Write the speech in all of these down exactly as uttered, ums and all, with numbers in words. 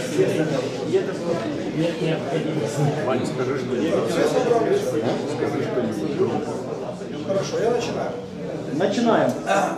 нет необходимости. Ваня, скажи что-нибудь. Скажи что-нибудь. Хорошо, я начинаю. Начинаем.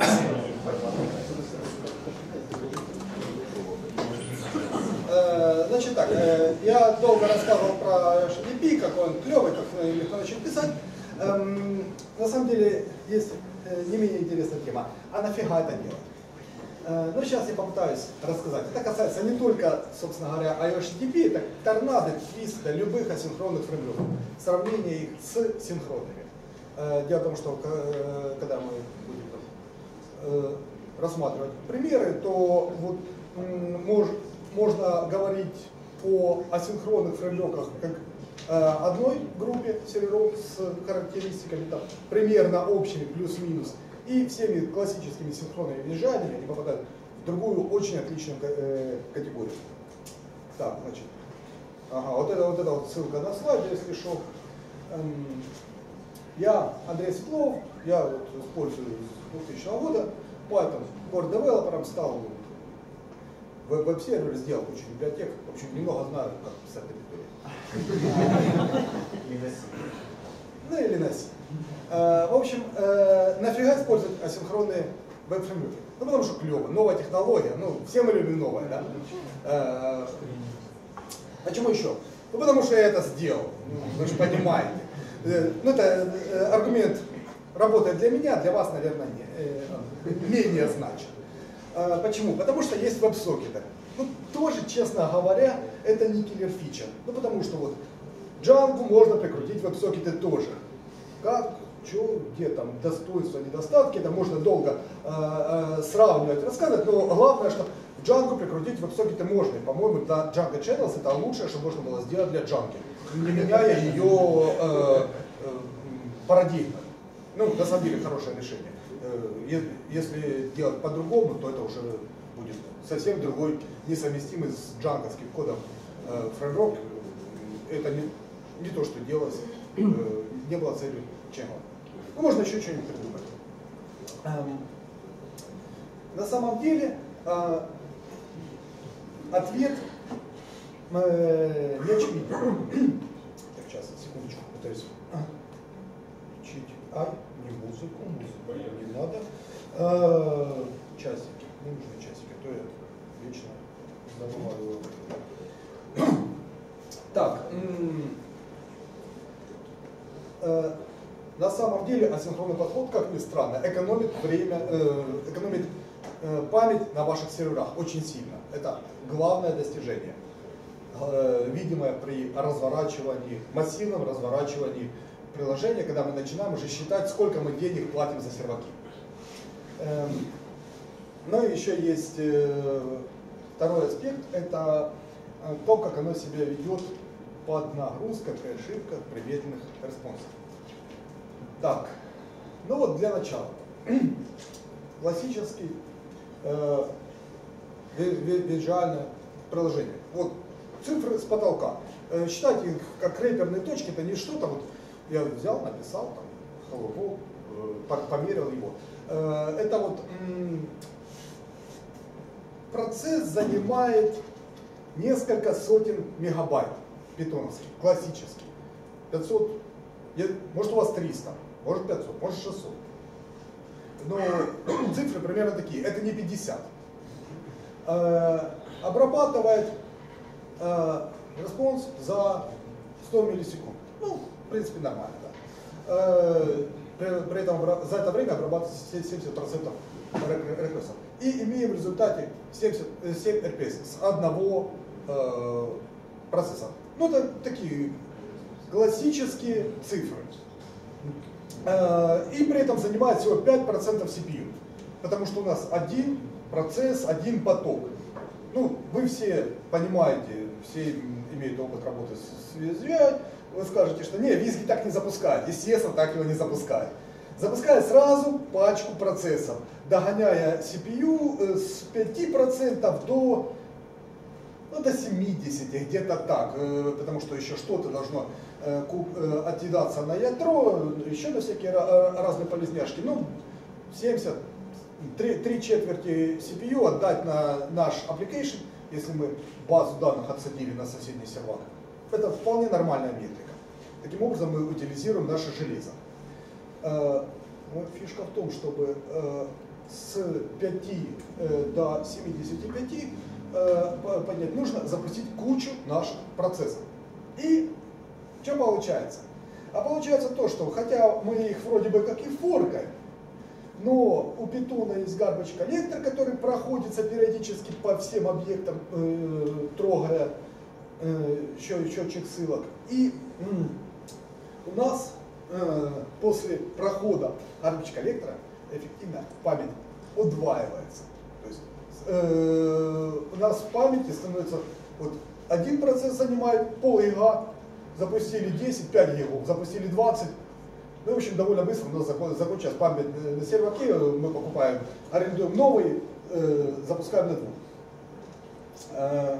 Значит так, я долго рассказывал про эйч ти ти пи, какой он клевый, как легко начал писать. На самом деле есть не менее интересная тема. А нафига это делать? Ну, сейчас я попытаюсь рассказать. Это касается не только, собственно говоря, эйч ти ти пи, это торнадо, твиста, любых асинхронных фреймворков. Сравнение их с синхронными. Дело в том, что когда мы будем рассматривать примеры, то вот мож, можно говорить о асинхронных фреймворках как одной группе серверов с характеристиками там, примерно общими, плюс-минус, и всеми классическими синхронными визуальными они попадают в другую очень отличную категорию. Так, значит, ага, вот это вот, это вот ссылка на слайд, если что. Я Андрей Светлов, я вот использую с двухтысячного года Python Core Developer, стал веб-сервер, сделал кучу библиотек, в общем, немного знаю, как писать на библиотеке. Ну или на C. В общем, нафига использовать асинхронные веб-фреймворки? Ну потому что клево, новая технология, ну все мы любим новое, да? Почему еще? Ну потому что я это сделал, вы же понимаете. Ну, это аргумент работает для меня, для вас, наверное, не, менее значит. Почему? Потому что есть веб-сокеты. Ну, тоже, честно говоря, это не киллер-фича. Ну, потому что вот Django можно прикрутить веб-сокеты тоже. Как, что, где там достоинства, недостатки, это можно долго э, э, сравнивать, рассказывать, но главное, что в Django прикрутить веб-сокеты можно. И, по-моему, для Django Channels это лучшее, что можно было сделать для Django, не меняя ее э, э, парадигмы. Ну, на самом деле, хорошее решение. Если делать по-другому, то это уже будет совсем другой, несовместимый с джанговским кодом э, фреймворк. Это не, не то, что делалось, э, не было целью чего. Ну, можно еще что-нибудь придумать. Эм, на самом деле, э, ответ э, не очевиден. Так, сейчас, секундочку, пытаюсь включить. Ай, не музыку, музыку не надо. Э, часики, не нужны часики, а то я вечно забываю. Так, э, на самом деле асинхронный подход, как ни странно, экономит время, э, экономит э, память на ваших серверах очень сильно. Это главное достижение, э, видимое при разворачивании, массивном разворачивании приложения, когда мы начинаем уже считать, сколько мы денег платим за серваки. Э, ну и еще есть э, второй аспект, это то, как оно себя ведет под нагрузкой, при ошибках, при медленных респонсах. Так, ну вот для начала. Классический э, визуальное приложение. Вот цифры с потолка. Э, считать их как рэперные точки, это не что-то, вот я взял, написал, там, hello world, э, померил его. Э, это вот м, процесс занимает несколько сотен мегабайт питоновских, классический. пятьсот, может у вас триста, может пятьсот, может шестьсот. Но цифры примерно такие, это не пятьдесят. Э, обрабатывает э, респонс за сто миллисекунд. Ну, в принципе, нормально. Да. Э, при, при этом за это время обрабатывается семьдесят процентов реквестов. И имеем в результате семьдесят семь эр пи эс с одного э, процесса. Ну, это такие классические цифры. Э, и при этом занимает всего пять процентов си пи ю. Потому что у нас один процесс, один поток. Ну, вы все понимаете, все имеют опыт работы с визуаль. Вы скажете, что не, визги так не запускают. Естественно, так его не запускают. Запускает сразу пачку процессов, догоняя си пи ю с пяти процентов до, ну, до семидесяти, где-то так, потому что еще что-то должно отъедаться на ядро, еще на всякие разные полезняшки. Ну, семьдесят три, три четверти си пи ю отдать на наш application, если мы базу данных отсадили на соседний сервак. Это вполне нормальная метрика. Таким образом мы утилизируем наше железо. Но фишка в том, чтобы с пяти до семидесяти пяти поднять, нужно запустить кучу наших процессов. И что получается? А получается то, что хотя мы их вроде бы как и форкаем, но у Python есть garbage коллектор, который проходится периодически по всем объектам, э, трогая э, счетчик ссылок. И э, у нас э, после прохода garbage коллектора эффективно память удваивается. То есть э, у нас в памяти становится вот один процесс занимает пол гига, запустили десять, пять гигов, запустили двадцать. Ну, в общем, довольно быстро у нас закончилась память на серваке, мы покупаем, арендуем новый, э, запускаем на двух. Э,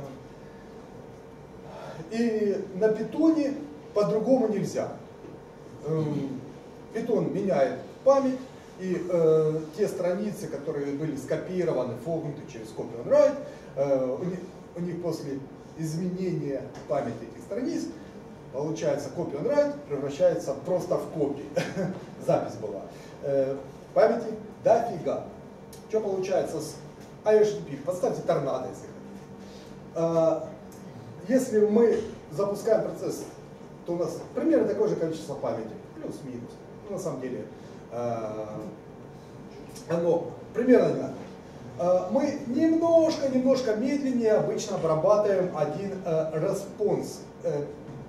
и на питоне по-другому нельзя. Э, Python меняет память, и э, те страницы, которые были скопированы, фогнуты через copy and write, э, у, них, у них после изменения памяти этих страниц получается copy and write превращается просто в копии. Запись была. Э, памяти дофига. Что получается с ай эйч ти ти пи? Подставьте торнадо, если хотите. Э, если мы запускаем процесс, то у нас примерно такое же количество памяти. Плюс-минус. Ну, на самом деле э, оно примерно одинаково. Э, мы немножко-немножко медленнее обычно обрабатываем один э, респонс. Э,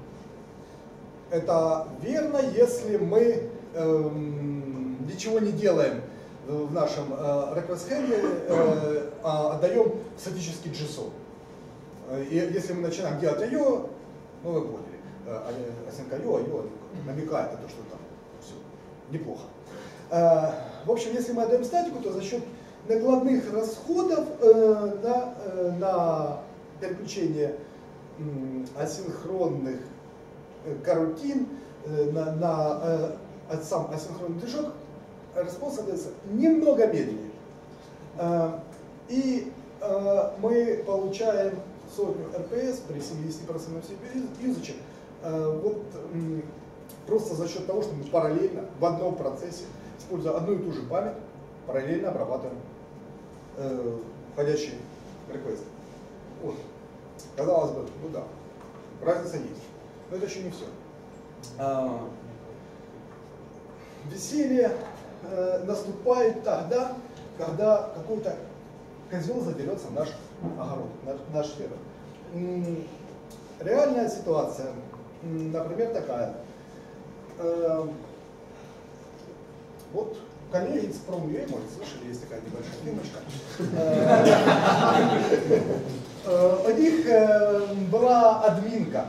Это верно, если мы эм, ничего не делаем в нашем э, request handle, э, а отдаем статический джейсон. И если мы начинаем делать ай о, ну вы поняли, async ай о, ай о намекает на то, что там все неплохо. Э, в общем, если мы отдаем статику, то за счет накладных расходов э, на, э, на переключение э, асинхронных карутин на, на э, сам асинхронный движок, респонс отдается немного медленнее. Э, и э, мы получаем сотню эр пи эс при семидесяти процентах си пи ю юзача э, вот, э, просто за счет того, что мы параллельно в одном процессе, используя одну и ту же память, параллельно обрабатываем э, входящий реквест. Вот. Казалось бы, ну да, разница есть. Но это еще не все. А, веселье э, наступает тогда, когда какой-то козел заберется в наш огород, наш, наш фермер. М-м, реальная ситуация, м-м, например, такая. Э, вот коллеги из Промюэ, может, слышали, есть такая небольшая фирмочка. У них была админка.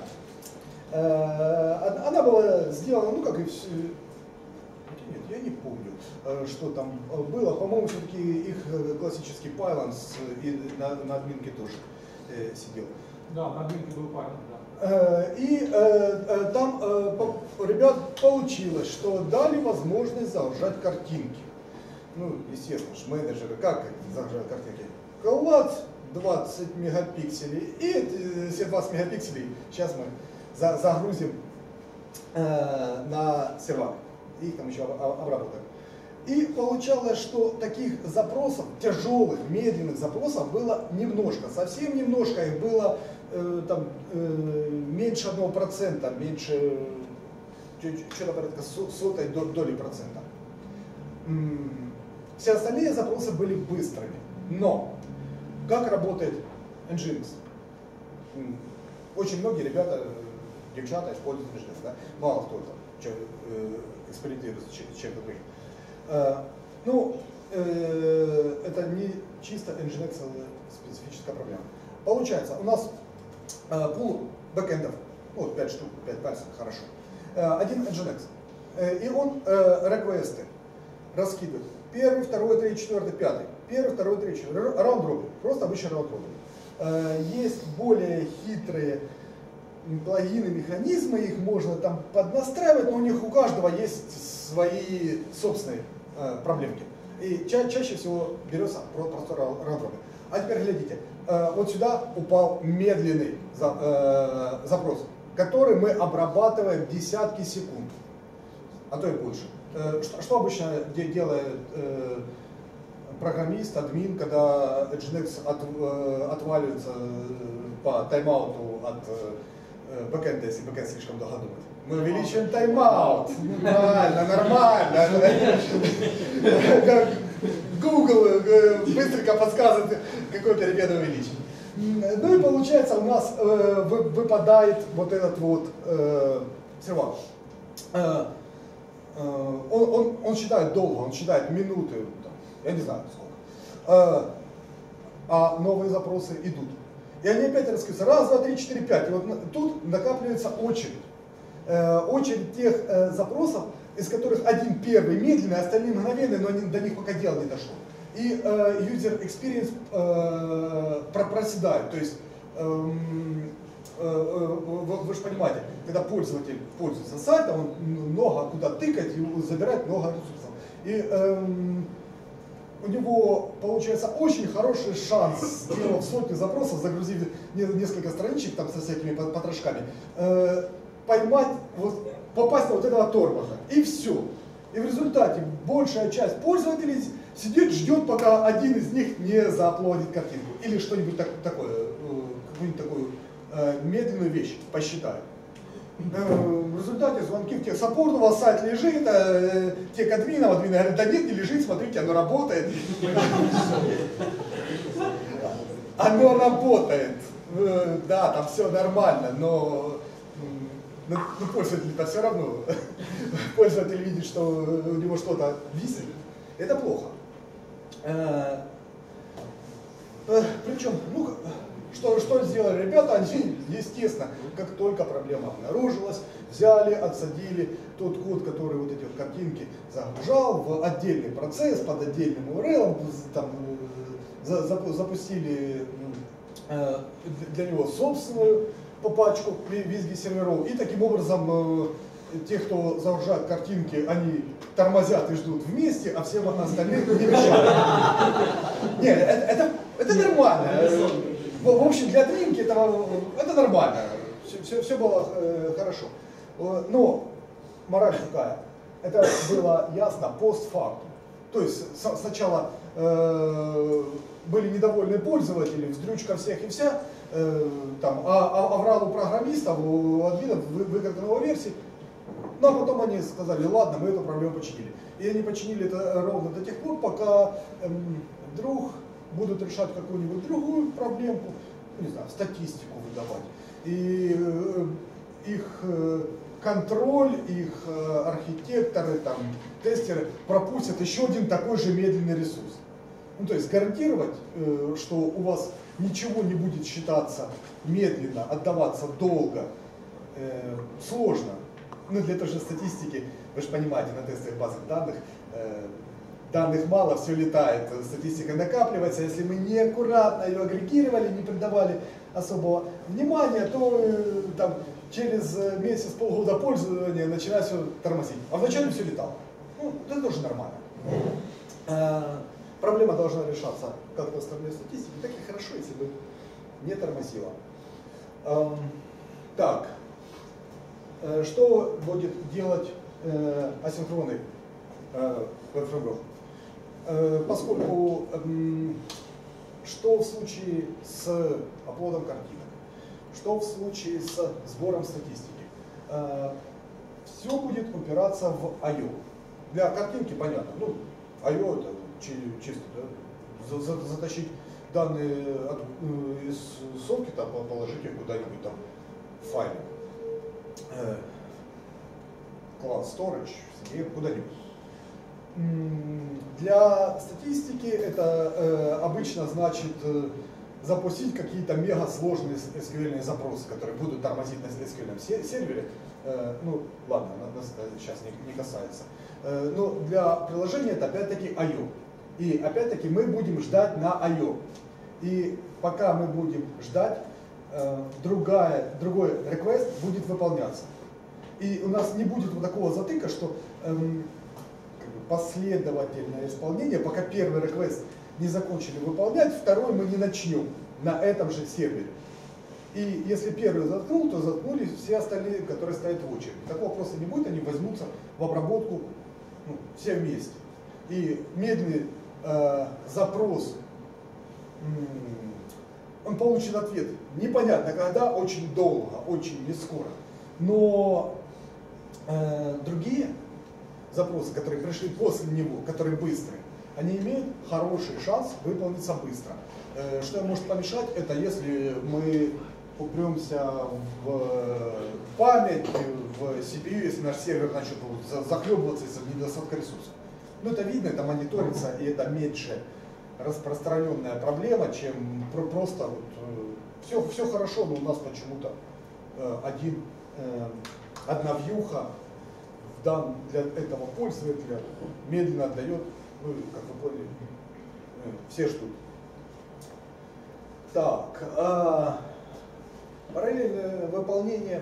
Она была сделана, ну как и все, нет, я не помню, что там было, по-моему, все-таки их классический Pylons и на, на админке тоже э, сидел. Да, на админке был Pylon, да. И э, там э, по, ребят получилось, что дали возможность загружать картинки. Ну, естественно, ж менеджеры, как загружают картинки? Клац, двадцать мегапикселей, и все двадцать мегапикселей сейчас мы загрузим э, на сервак, и их там еще обработаем. И получалось, что таких запросов, тяжелых, медленных запросов было немножко, совсем немножко, их было э, там, э, меньше одного процента, меньше, что-то порядка сотой доли процента. Все остальные запросы были быстрыми. Но как работает Nginx? Очень многие ребята, девчата используют Nginx, да? Мало кто там что, э, экспериментирует с чем-то другим. Э, ну, э, это не чисто Nginx специфическая проблема. Получается, у нас э, пул бэкэндов, ну, пять штук, пять пальцев, хорошо. Э, один Nginx. Э, и он э, реквесты раскидывает. Первый, второй, третий, четвертый, пятый. Первый, второй, третий, четвертый. Раунд-робин. Просто обычный раунд-робин. Э, есть более хитрые плагины, механизмы, их можно там поднастраивать, но у них у каждого есть свои собственные э, проблемки. И ча чаще всего берется простор рандомный. А теперь глядите, э, вот сюда упал медленный за, э, запрос, который мы обрабатываем десятки секунд, а то и больше. Э, что, что обычно де делает э, программист, админ, когда Nginx от, э, отваливается по тайм-ауту от э, бэкэнда, если бэкэнд слишком долго думает? Мы увеличиваем тайм-аут. Нормально, нормально. Google быстренько подсказывает, какой перемену увеличить. Ну и получается у нас э, выпадает вот этот вот э, сервак. Э, э, он, он, он считает долго, он считает минуты, там, я не знаю сколько. Э, а новые запросы идут. И они опять раскрываются. Раз, два, три, четыре, пять. И вот тут накапливается очередь. Э, очередь тех э, запросов, из которых один первый медленный, остальные мгновенные, но они, до них пока дело не дошло. И э, user experience э, проседает. То есть, э, э, вы, вы же понимаете, когда пользователь пользуется сайтом, он много куда тыкать и забирать много ресурсов. И э, у него получается очень хороший шанс, сделав сотни запросов, загрузив несколько страничек там со всякими потрошками, э, поймать, вот, попасть на вот этого тормоза. И все. И в результате большая часть пользователей сидит, ждет, пока один из них не зааплодит картинку. Или что-нибудь так, такое, какую-нибудь такую э, медленную вещь посчитает. Э, в результате звонки в техсаппорт, у вас сайт лежит, э, тех админов, админы говорят, да нет, не лежит, смотрите, оно работает. Оно работает. Да, там все нормально, но... Но, но пользователь-то все равно, пользователь видит, что у него что-то висит, это плохо. Э, э, причем, ну, что, что сделали ребята, они, естественно, как только проблема обнаружилась, взяли, отсадили тот код, который вот эти вот картинки загружал в отдельный процесс, под отдельным ю ар эл, там, за, за, запустили э, для него собственную по пачку визги серверов, и таким образом э, те, кто загружает картинки, они тормозят и ждут вместе, а всем остальным не мешают. Нет, это, это, это нормально. В, в общем, для админки это, это нормально. Все, все, все было э, хорошо. Но мораль какая? Это было ясно постфактум. То есть с, сначала э, были недовольны пользователи, вздрючка всех и вся, там, а, а, аврал у программистов, у админов выгодной новой версии, ну а потом они сказали, ладно, мы эту проблему починили. И они починили это ровно до тех пор, пока эм, вдруг будут решать какую-нибудь другую проблемку, не знаю, статистику выдавать. И э, их э, контроль, их э, архитекторы, там, тестеры пропустят еще один такой же медленный ресурс. Ну, то есть гарантировать, э, что у вас ничего не будет считаться медленно, отдаваться долго, э, сложно. Ну, для той же статистики, вы же понимаете, на тестовых базах данных, э, данных мало, все летает, статистика накапливается. Если мы неаккуратно ее агрегировали, не придавали особого внимания, то э, там, через месяц, полгода пользования начинает все тормозить. А вначале все летало. Ну, это тоже нормально. Э, Проблема должна решаться как-то с таблицей статистики, так и хорошо, если бы не тормозило. Эм, так, э, что будет делать э, асинхронный э, веб-фреймворк? Э, поскольку, э, что в случае с аплодом картинок, что в случае с сбором статистики, э, все будет упираться в ай о. Для картинки понятно, ну, ай о это чисто, да, затащить данные от, э, из сотки, там, положить их куда-нибудь там в файле. Э, Cloud Storage, куда-нибудь. Для статистики это э, обычно значит э, запустить какие-то мега сложные эс кью эль запросы, которые будут тормозить на эс кью эль сервере. Э, ну, ладно, нас это сейчас не, не касается. Э, но для приложения это опять-таки ай о. И опять-таки мы будем ждать на ай о. И пока мы будем ждать, э, другая, другой request будет выполняться. И у нас не будет вот такого затыка, что э, как бы, последовательное исполнение, пока первый request не закончили выполнять, второй мы не начнем на этом же сервере. И если первый заткнул, то заткнулись все остальные, которые стоят в очереди. Такого вопроса не будет, они возьмутся в обработку, ну, все вместе. И медленный э, запрос, он получит ответ непонятно когда, очень долго, очень не скоро. Но э, другие запросы, которые пришли после него, которые быстрые, они имеют хороший шанс выполниться быстро. Э, что может помешать, это если мы упремся в память, в си пи ю, если наш сервер начнет захлебываться из-за недостатка ресурсов. Ну это видно, это мониторится, и это меньше распространенная проблема, чем просто вот, все, все хорошо, но у нас почему-то один, одна вьюха дан для этого пользователя медленно отдает, ну, как вы поняли, все ждут. Так, а, параллельное выполнение,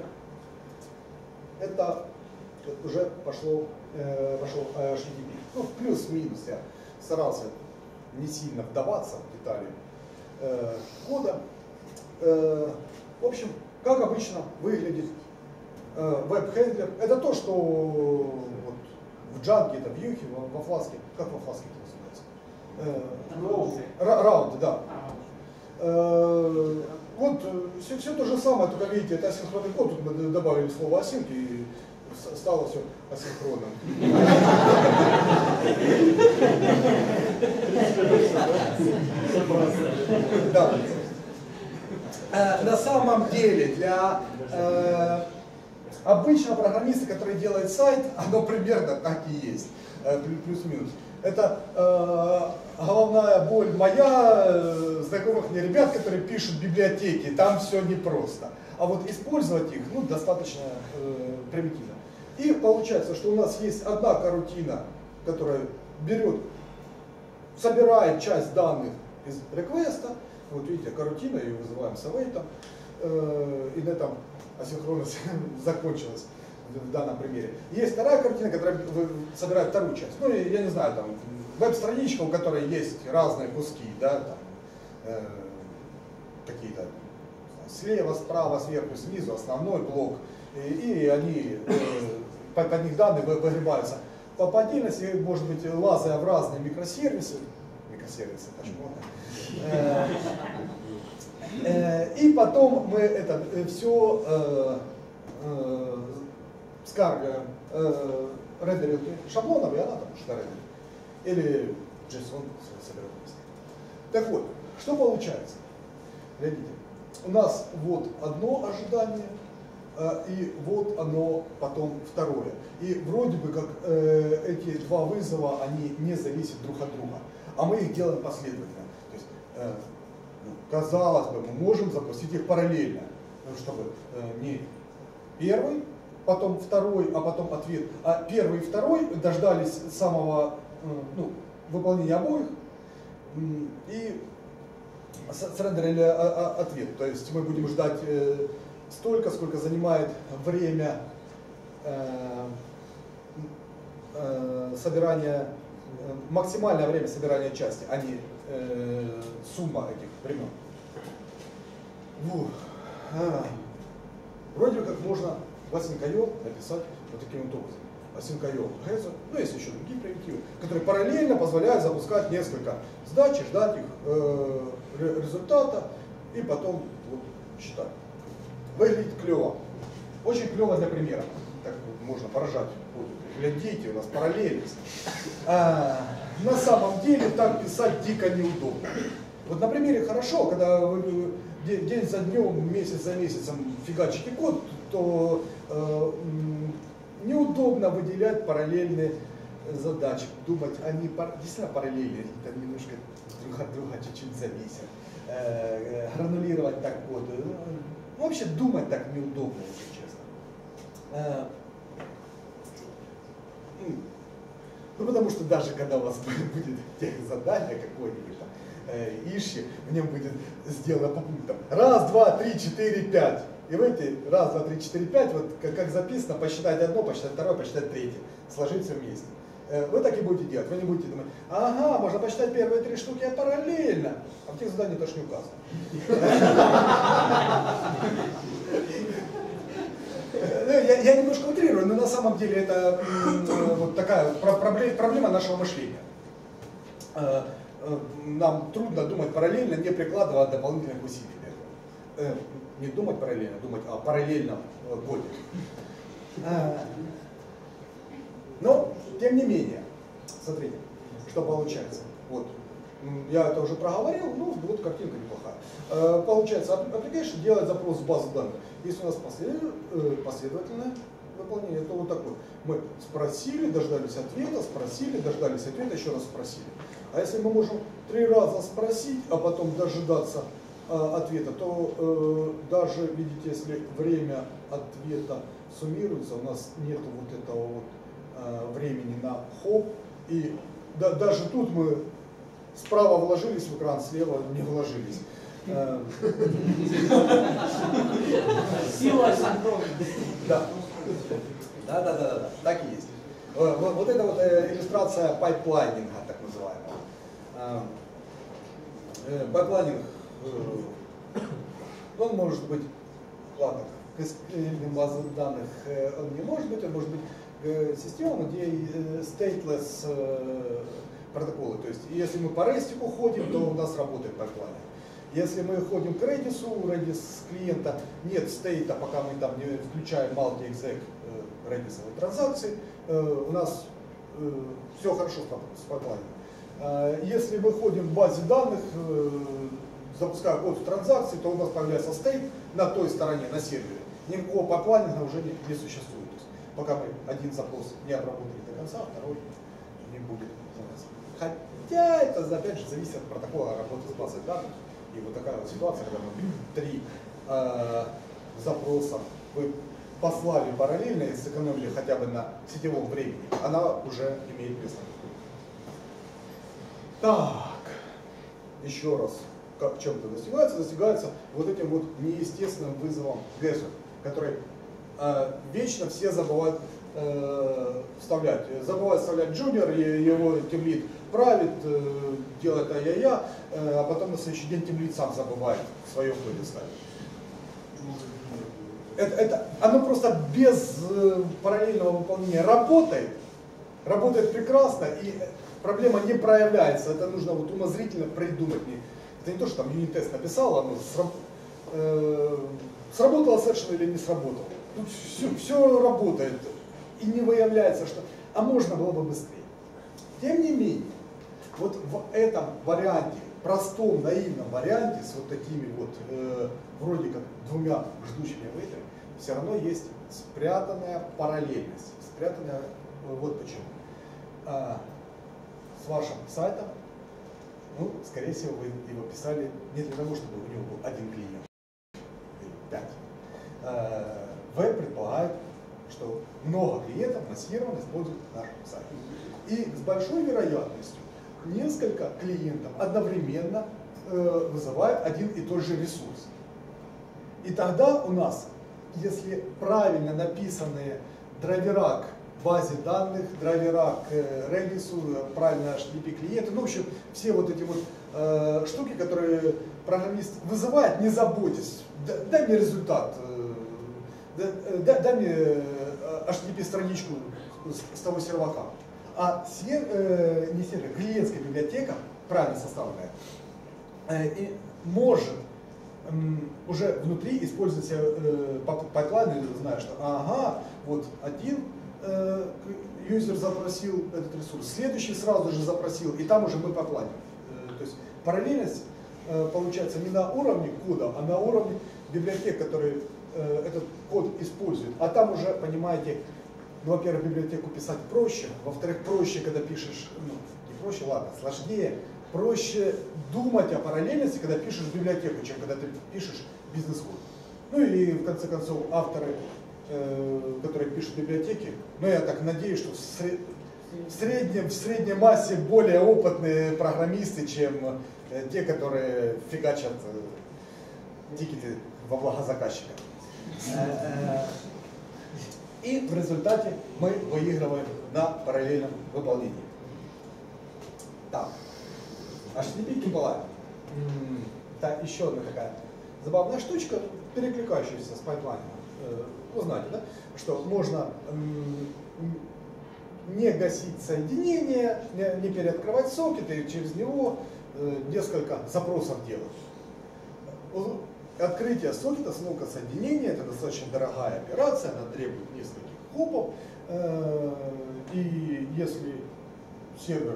это уже пошло, э, пошел эйч ти ти пи. Ну, плюс-минус, я старался не сильно вдаваться в детали э, кода. Э, в общем, как обычно выглядит э, веб-хендлер. Это то, что вот, в Django, это в Vue, во, во Flask, как во Flask это называется? Э, Раунд, да. Э, вот все, все то же самое, только видите, это асинхронный код, тут мы добавили слово async и стало все асинхронным. Да. На самом деле для э, обычного программиста, который делает сайт, оно примерно так и есть, плюс-минус. Это э, головная боль моя, э, знакомых мне ребят, которые пишут библиотеки, там все непросто. А вот использовать их ну, достаточно э, примитивно. И получается, что у нас есть одна карутина, которая берет, собирает часть данных из реквеста. Вот видите, карутина, ее вызываем с await, э, и на этом асинхронность закончилась в данном примере. Есть вторая картина, которая собирает вторую часть. Ну, я не знаю, там веб-страничка, у которой есть разные куски, да, там э, какие-то слева, справа, сверху, снизу, основной блок, и, и они, э, под, под них данные выгребаются. По, по отдельности, может быть, лазая в разные микросервисы, микросервисы, почему? Э, э, и потом мы это все э, э, скармливаем э, рендеринг шаблонов, и она там что рендерит. Или JSON соберет вместе. Так вот, что получается? Глядите, у нас вот одно ожидание, э, и вот оно потом второе. И вроде бы как э, эти два вызова, они не зависят друг от друга, а мы их делаем последовательно. То есть, э, ну, казалось бы, мы можем запустить их параллельно, ну, чтобы э, не первый, потом второй, а потом ответ. А первый и второй дождались самого ну, выполнения обоих и срендерили ответ. То есть мы будем ждать столько, сколько занимает время собирания, максимальное время собирания части, а не сумма этих времен. Вроде как можно в async.io написать вот таким вот образом. async.io, ну есть еще другие примитивы, которые параллельно позволяют запускать несколько задач, ждать их э, результата и потом вот, считать. Выглядит клево. Очень клево для примера. Так вот, можно поражать. Вот, глядите, у нас параллельность. А, на самом деле так писать дико неудобно. Вот на примере хорошо, когда вы день за днем, месяц за месяцем фигачите код, то э, неудобно выделять параллельные задачи, думать, они действительно параллельные, там немножко друг от друга чуть-чуть зависят, э, гранулировать так код. Ну, вообще думать так неудобно, если честно. Э, ну, потому что даже когда у вас будет задание какое-нибудь, иши, в нем будет сделано по пунктам. Раз, два, три, четыре, пять. И в эти раз, два, три, четыре, пять, вот как, как записано, посчитать одно, посчитать второе, посчитать третье. Сложить все вместе. Вы так и будете делать. Вы не будете думать, ага, можно посчитать первые три штуки параллельно. А в тех заданиях тоже не указано. Я, я немножко утрирую, но на самом деле это вот такая проблема нашего мышления. Нам трудно думать параллельно, не прикладывая дополнительных усилий. Не думать параллельно, думать о параллельном коде. Но, тем не менее, смотрите, что получается. Вот. Я это уже проговорил, ну вот картинка неплохая. Получается, application делает запрос в базу данных. Если у нас последовательное выполнение, то вот такое. Мы спросили, дождались ответа, спросили, дождались ответа, еще раз спросили. А если мы можем три раза спросить, а потом дожидаться э, ответа, то э, даже, видите, если время ответа суммируется, у нас нет вот этого вот э, времени на хоп. И да, даже тут мы справа вложились в экран, слева не вложились. Сила синхронности. Да. Да, да, да, да, так и есть. Вот, вот это вот иллюстрация пайплайнинга, так называемого. Пайплайнинг, он может быть, ладно, к базам данных он не может быть, он может быть система, где stateless протоколы. То есть, если мы по рестику ходим, то у нас работает пайплайнинг. Если мы ходим к Redis, у Redis клиента нет стейта, пока мы там не включаем multi-exec Redis транзакции, у нас все хорошо с пайплайном. Если мы ходим в базе данных, запуская код в транзакции, то у нас появляется стейт на той стороне, на сервере. Никакого пайплайнинга уже не, не существует. То есть, пока мы один запрос не обработали до конца, второй не будет. Хотя это, опять же, зависит от протокола работы с базой данных. И вот такая вот ситуация, когда мы три э, запроса вы послали параллельно и сэкономили хотя бы на сетевом времени, она уже имеет место. Так, еще раз, как чем это достигается? Достигается вот этим вот неестественным вызовом Гезу, который э, вечно все забывают э, вставлять. Забывают вставлять джуниор, его тимлид правит, э, делает ай-яй-я, э, а потом на следующий день тимлид сам забывает в своем коде ставить. Это, это, оно просто без э, параллельного выполнения работает, работает прекрасно, и проблема не проявляется. Это нужно вот умозрительно придумать. Это не то, что там юнит-тест написал, оно сраб, э, сработало совершенно или не сработало. Тут все, все работает, и не выявляется, что а можно было бы быстрее. Тем не менее, вот в этом варианте, простом, наивном варианте, с вот такими вот, э, вроде как двумя ждущими вейтерами, все равно есть спрятанная параллельность. Спрятанная, э, вот почему. А, с вашим сайтом, ну, скорее всего, вы его писали не для того, чтобы у него был один клиент, или пять. А, веб предполагает, что много клиентов массированно используют наш сайт. И с большой вероятностью несколько клиентов одновременно э, вызывают один и тот же ресурс. И тогда у нас, если правильно написанные драйвера к базе данных, драйвера к э, Redis, правильно эйч ти ти пи клиенты, ну, в общем, все вот эти вот э, штуки, которые программист вызывает, не заботьтесь, дай мне результат, э, дай, дай мне эйч ти ти пи страничку с, с того сервака. А сер, э, не сервер, клиентская библиотека, правильно составленная, э, и может э, уже внутри использовать э, пайплайн, зная, что ага, вот один э, юзер запросил этот ресурс, следующий сразу же запросил, и там уже мы пайплайним. Э, то есть параллельность э, получается не на уровне кода, а на уровне библиотек, которые э, этот код используют. А там уже, понимаете, ну, во-первых, библиотеку писать проще, во-вторых, проще, когда пишешь, ну, не проще, ладно, сложнее, проще думать о параллельности, когда пишешь библиотеку, чем когда ты пишешь бизнес-код. Ну и, в конце концов, авторы, э, которые пишут библиотеки, ну, я так надеюсь, что в, сред... в, среднем, в средней массе более опытные программисты, чем э, те, которые фигачат э, тикеты во благо заказчика. И в результате мы выигрываем на параллельном выполнении. Так, эйч ти ти пи Кипалайв. Так, еще одна такая забавная штучка, перекликающаяся с пайплайном. Вы знаете, да, что можно не гасить соединение, не переоткрывать сокеты и через него несколько запросов делать. Открытие сокета, снока соединения — это достаточно дорогая операция, она требует нескольких хопов. И если сервер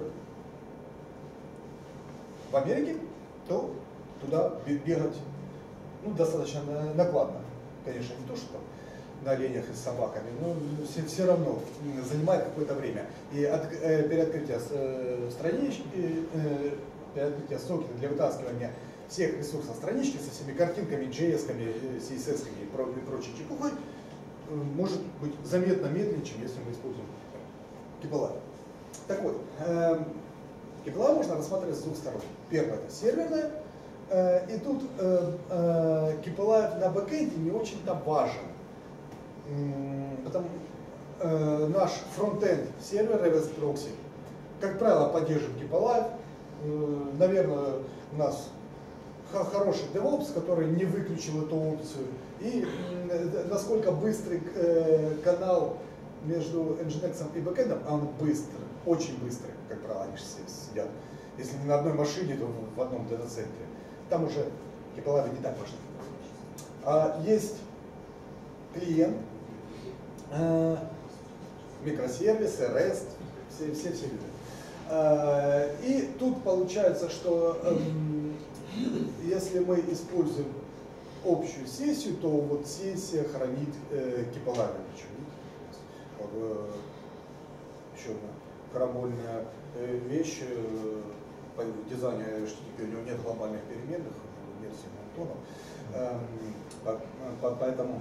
в Америке, то туда бегать ну, достаточно накладно. Конечно, не то, что там на оленях и с собаками, но все, все равно занимает какое-то время. И от, э, переоткрытие э, странички, э, переоткрытие сокета для вытаскивания всех ресурсов странички со всеми картинками, джей эс-ками, си эс эс-ками и, про, и прочей чепухой э, может быть заметно медленнее, чем если мы используем Кипалайв. Так вот, э, Кипалайв можно рассматривать с двух сторон. Первое — это серверное, э, и тут э, э, Кипалайв на бэкэнде не очень-то важен. Потому э, наш фронтенд сервер Reverse Proxy, как правило, поддерживает Кипалайв. Э, наверное, у нас хороший DevOps, который не выключил эту опцию. И э, насколько быстрый э, канал между Nginx и бэкэндом, а он быстрый, очень быстрый, как правило, они все сидят. Если не на одной машине, то в одном дата-центре. Там уже Кипалайв не так важно. А есть клиент, э, микросервисы, REST, все, все, все люди. Э, и тут получается, что э, если мы используем общую сессию, то вот сессия хранит э, Кипалайв. Вот, э, еще одна карамбольная э, вещь. Э, по дизайну эйч ти ти пи у него нет глобальных переменных, нет символов. Э, по, по, поэтому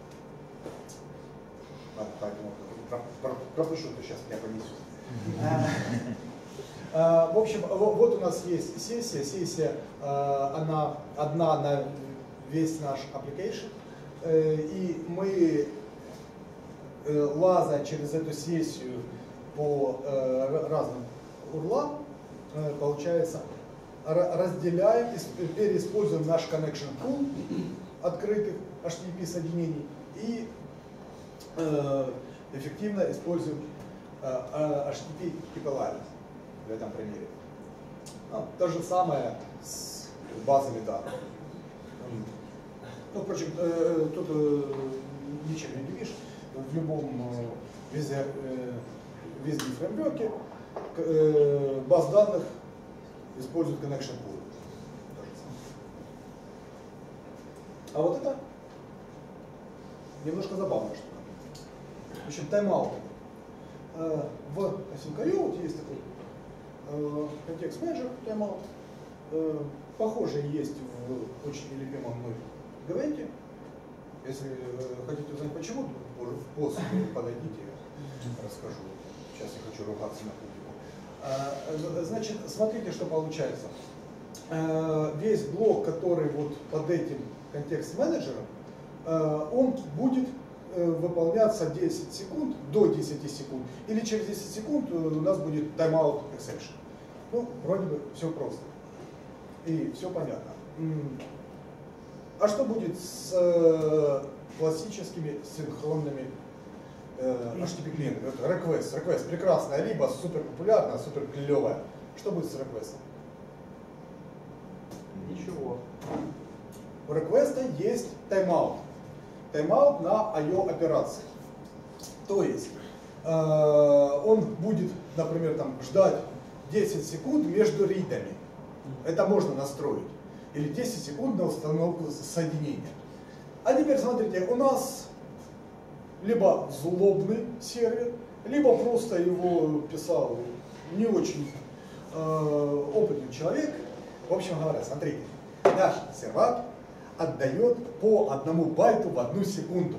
А, поэтому пропущу, то сейчас меня понесет. В общем, вот у нас есть сессия. Сессия, она одна на весь наш application. И мы, лазая через эту сессию по разным урлам, получается, разделяем, переиспользуем наш connection pool открытых эйч ти ти пи соединений и эффективно используем эйч ти ти пи Кипалайв в этом примере. А, то же самое с базами данных. Ну, впрочем, тут ничем не удивишь. В любом везде, везде фреймворке баз данных используют connection pool. А вот это немножко забавная штука. В общем, тайм-аут. В Async.io вот есть такой контекст менеджер тайм-аут. Похожий есть в очень любимом мной Гвенте. Если хотите узнать почему, после подойдите, я расскажу. Сейчас я хочу ругаться на публику. Значит, смотрите, что получается. Весь блок, который вот под этим контекст-менеджером, он будет выполняться десять секунд, до десяти секунд, или через десять секунд у нас будет timeout exception. Ну, вроде бы все просто. И все понятно. А что будет с классическими синхронными эйч ти ти пи клиентами? Request, request прекрасная, либо супер популярная, супер клевая. Что будет с request? Ничего. У request есть timeout. Тайм-аут на ай о операции. То есть э, он будет, например, там, ждать десять секунд между ридами. Это можно настроить. Или десять секунд на установку соединения. А теперь смотрите, у нас либо злобный сервер, либо просто его писал не очень э, опытный человек. В общем говоря, смотрите, наш сервак отдает по одному байту в одну секунду.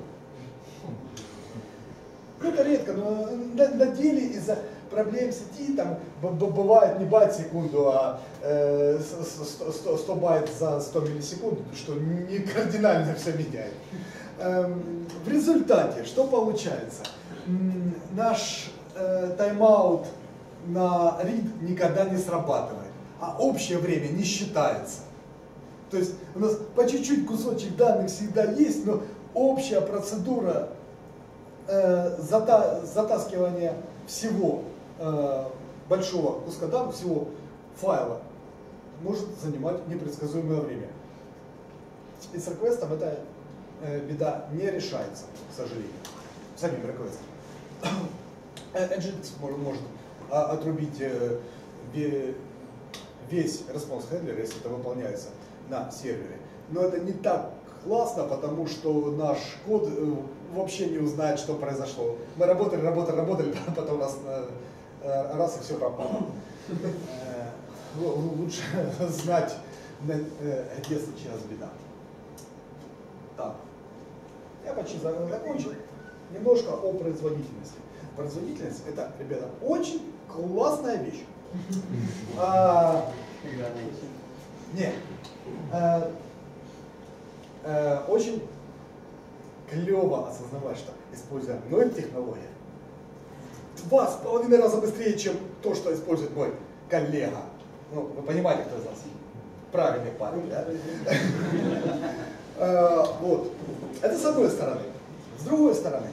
Ну, это редко, но на, на деле из-за проблем сети там бывает не байт в секунду, а э, сто, сто байт за сто миллисекунд, что не кардинально все меняет. Эм, в результате, что получается? Наш э, тайм-аут на read никогда не срабатывает, а общее время не считается. То есть у нас по чуть-чуть кусочек данных всегда есть, но общая процедура э, зата затаскивания всего э, большого куска данных, всего файла может занимать непредсказуемое время. И с реквестом эта э, беда не решается, к сожалению, самим реквестом. Nginx может, может а, отрубить э, весь response handler, если это выполняется на сервере. Но это не так классно, потому что наш код э, вообще не узнает, что произошло. Мы работали, работали, работали, потом раз, э, раз и все пропало. Лучше знать, где случилась беда. Так, я почти закончил. Немножко о производительности. Производительность — это, ребята, очень классная вещь. А, нет. А, а, очень клево осознавать, что используя мной технологию два с половиной раза быстрее, чем то, что использует мой коллега. Ну, вы понимаете, кто из нас правильный парень, да? Вот. Это с одной стороны. С другой стороны,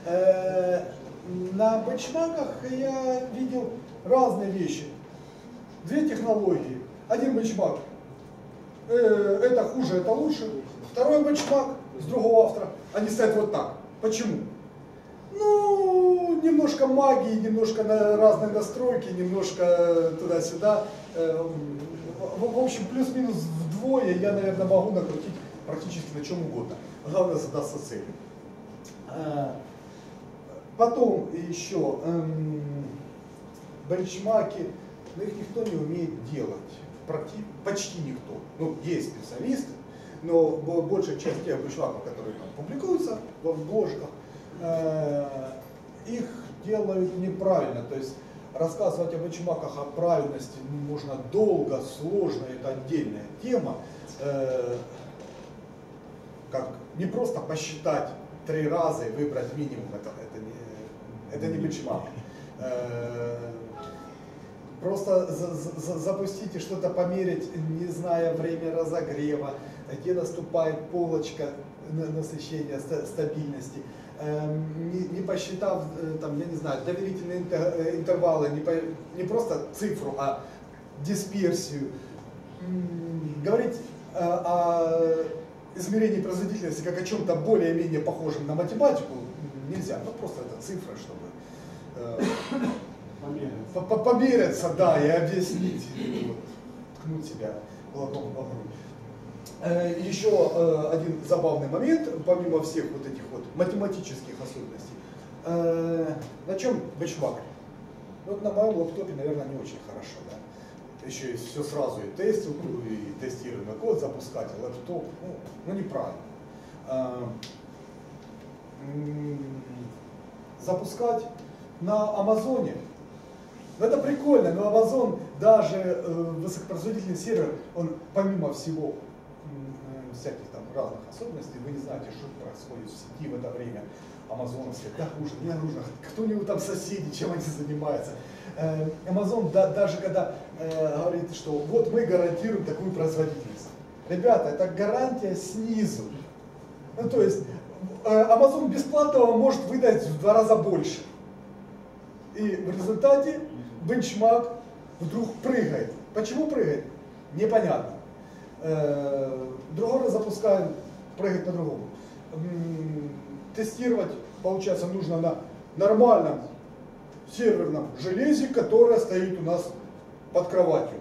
на бенчмарках я видел разные вещи. Две технологии. Один бенчмарк — это хуже, это лучше. Второй бенчмарк с другого автора. Они стоят вот так. Почему? Ну, немножко магии, немножко на разные настройки, немножко туда-сюда. В общем, плюс-минус вдвое я, наверное, могу накрутить практически на чем угодно. Главное — задаться целью. Потом еще эм, бенчмарки, но их никто не умеет делать. Практи, почти никто. Ну, есть специалисты, но большая часть тех бенчмарков, которые там публикуются в обложках, э, их делают неправильно. То есть рассказывать о бенчмарках, о правильности можно долго, сложно, это отдельная тема. Э, как не просто посчитать три раза и выбрать минимум, это, это не, это не бенчмарк. Э, просто за, за, запустить и что-то померить, не зная время разогрева, где наступает полочка насыщения, стабильности. Не, не посчитав, там, я не знаю, доверительные интервалы, не, по, не просто цифру, а дисперсию. Говорить о измерении производительности как о чем-то более-менее похожем на математику нельзя. Ну просто это цифра, чтобы э, помериться, да, и объяснить, вот, ткнуть себя кулаком по грудь. Еще один забавный момент, помимо всех вот этих вот математических особенностей. На чем бенчмарк? Вот на моем лаптопе, наверное, не очень хорошо, да? Еще и все сразу и тестилку, и тестируемый код запускать, и лаптоп, ну, ну неправильно. Запускать на Амазоне. Это прикольно, но Amazon, даже э, высокопроизводительный сервер, он помимо всего э, всяких там разных особенностей, вы не знаете, что происходит в сети в это время амазоновское, так нужно, не нужно, кто-нибудь там соседи, чем они занимаются. Э, Amazon да, даже когда э, говорит, что вот мы гарантируем такую производительность. Ребята, это гарантия снизу. Ну то есть э, Amazon бесплатного может выдать в два раза больше. И в результате бенчмарк вдруг прыгает. Почему прыгает? Непонятно. Другой раз запускаем, прыгает по-другому. Тестировать, получается, нужно на нормальном серверном железе, которое стоит у нас под кроватью.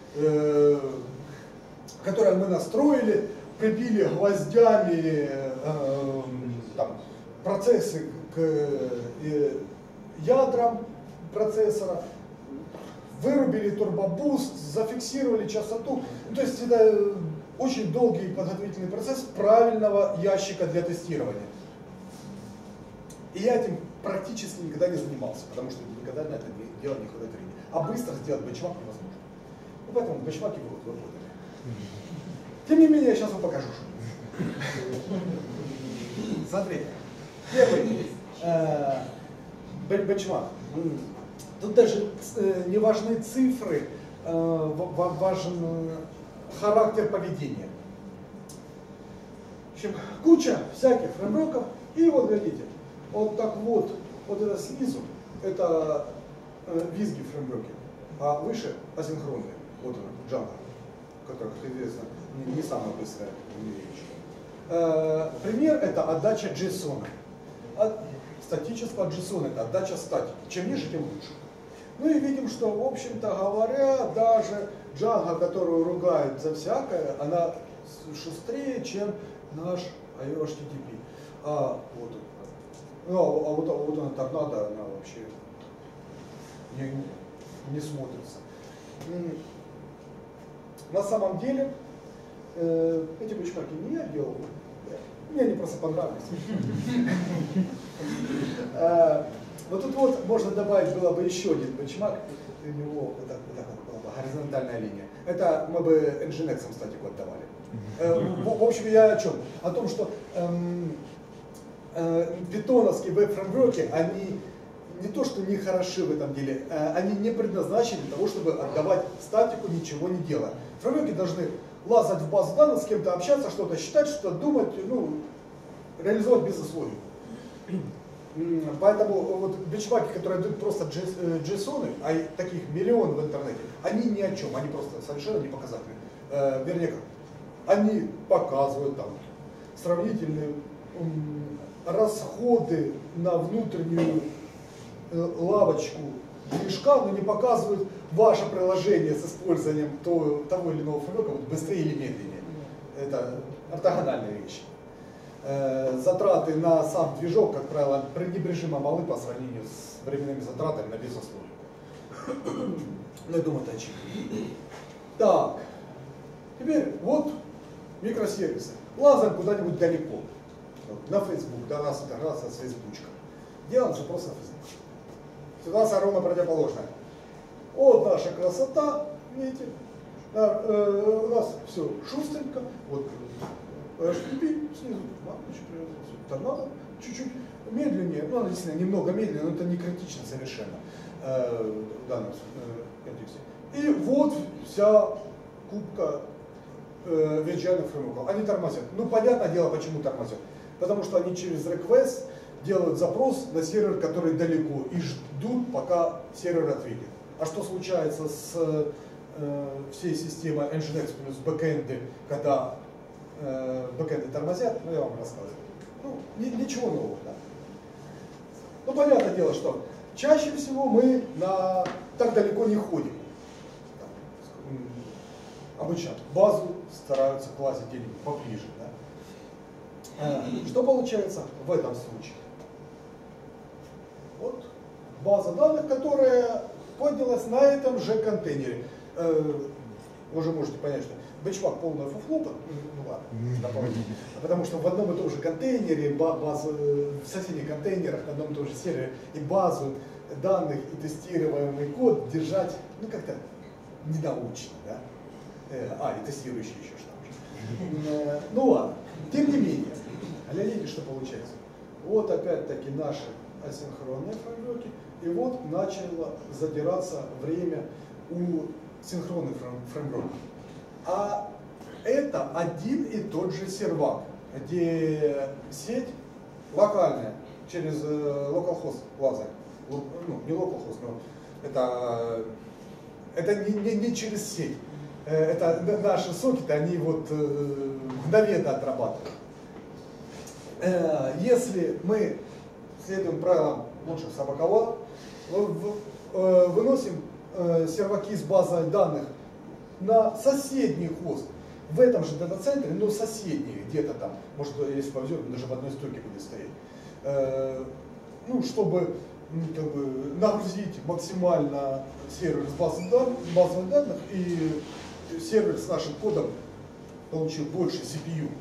Которое мы настроили, прибили гвоздями там, процессы к ядрам процессора, вырубили турбобуст, зафиксировали частоту. То есть это очень долгий подготовительный процесс правильного ящика для тестирования. И я этим практически никогда не занимался, потому что никогда на это дело не хватает времени. А быстро сделать бенчмарк невозможно. Ну, поэтому бенчмарки будут выполнены. Тем не менее, я сейчас вам покажу. Смотрите. Первый э, бенчмарк. Тут даже не важны цифры, важен характер поведения. В общем, куча всяких фреймворков. И вот глядите, вот так вот, вот это снизу, это визги фреймворки, а выше асинхронные. Вот он, Django, который, как известно, не, не самая быстрая вещь. Пример это отдача JSON. От, статического JSON это отдача статики. Чем ниже, тем лучше. Ну и видим, что, в общем-то говоря, даже Django, которую ругают за всякое, она шустрее, чем наш ай о эйч ти ти пи. А вот, ну, а вот, а вот она торнадо, она вообще не, не смотрится. На самом деле, э, эти бычмаки не я делал, мне они просто понравились. Вот тут вот можно добавить было бы еще один бычмак, у него вот так была бы горизонтальная линия. Это мы бы Nginx статику отдавали. В общем, я о чем? О том, что питоновские веб-фреймворки, они не то что не хороши в этом деле, они не предназначены для того, чтобы отдавать статику, ничего не делая. Фреймворки должны лазать в базу данных, с кем-то общаться, что-то считать, что-то думать, ну, реализовать бизнес-логику. Поэтому вот бенчмарки, которые дают просто JSON, а таких миллион в интернете, они ни о чем, они просто совершенно не показательны. Э, вернее, они показывают там сравнительные расходы на внутреннюю лавочку движка, но не показывают ваше приложение с использованием того, того или иного фреймворка вот быстрее или медленнее. Это ортогональная вещь. Э, затраты на сам движок, как правило, пренебрежимо малы по сравнению с временными затратами на бизнес-логику. Ну, я думаю, это очевидно. Так, теперь вот микросервисы. Лазаем куда-нибудь далеко. На Facebook, да, у нас интеграция с Фейсбучком. Делаем запрос на Facebook. Ситуация ровно противоположная. Вот наша красота, видите, у нас все шустренько, вот эйч ти ти пи снизу, торнадо, чуть-чуть медленнее, ну, она действительно немного медленнее, но это не критично совершенно в данном контексте. И вот вся кубка виртуальных фреймворков. Они тормозят. Ну, понятное дело, почему тормозят. Потому что они через request делают запрос на сервер, который далеко, и ждут, пока сервер ответит. А что случается с э, всей системой Nginx плюс бэкэнды, когда э, бэкэнды тормозят, ну я вам рассказываю. Ну, ни, ничего нового, да. Ну, понятное дело, что чаще всего мы на, так далеко не ходим. Обычно базу стараются класть где-нибудь поближе. Да? Что получается в этом случае? Вот база данных, которая поднялась на этом же контейнере. Вы уже можете понять, что бенчмарк полная фуфло, ну ладно, потому что в одном и том же контейнере, базу, в соседних контейнерах, на одном и том же сервере и базу данных, и тестируемый код держать, ну как-то ненаучно, да? А, и тестирующий еще что-то. Ну ладно, тем не менее, глядите, что получается. Вот опять-таки наши асинхронные фреймворки, и вот начало задираться время у синхронных фреймворков. А это один и тот же сервак, где сеть локальная, через localhost лазает. Ну, не localhost, но это, это не, не, не через сеть. Это наши сокеты, они вот мгновенно отрабатывают. Если мы следуем правилам лучших собаководов, выносим серваки с базой данных на соседний хост в этом же дата-центре, но соседний где-то там, может, если повезет, даже в одной стойке будет стоять, ну, чтобы как бы нагрузить максимально сервер с базой данных, базовых данных, и сервер с нашим кодом получил больше си пи ю.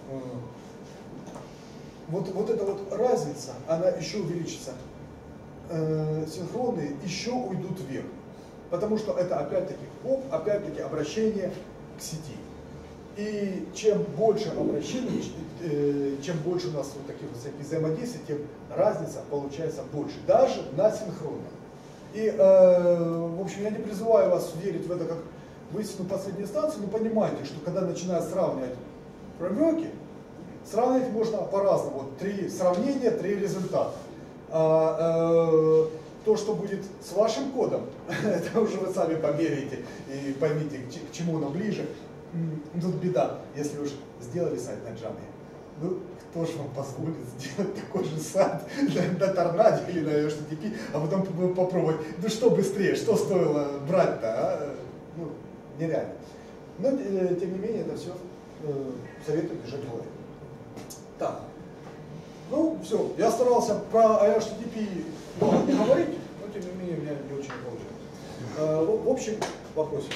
Вот, вот эта вот разница, она еще увеличится. Э, синхронные еще уйдут вверх. Потому что это опять-таки опять-таки обращение к сети. И чем больше обращений, э, чем больше у нас вот таких вот всяких взаимодействий, тем разница получается больше, даже на синхронно. И, э, в общем, я не призываю вас верить в это как в истину последней инстанции, но понимайте, что когда начинают сравнивать фреймворки, сравнивать можно по-разному. Вот три сравнения, три результата. А, э, то, что будет с вашим кодом, это уже вы сами померяете и поймите, к чему оно ближе. Тут беда, если вы уже сделали сайт на Java, ну кто же вам позволит сделать такой же сайт на, на Торнадо или на эйч ти ти пи, а потом попробовать, ну что быстрее, что стоило брать-то, а? Ну, нереально. Но, э, тем не менее, это все э, советую держать в голове. Так, ну все, я старался про эйч ти ти пи много не говорить, но тем не менее у меня не очень получилось. Э, в, в общем, вопросики.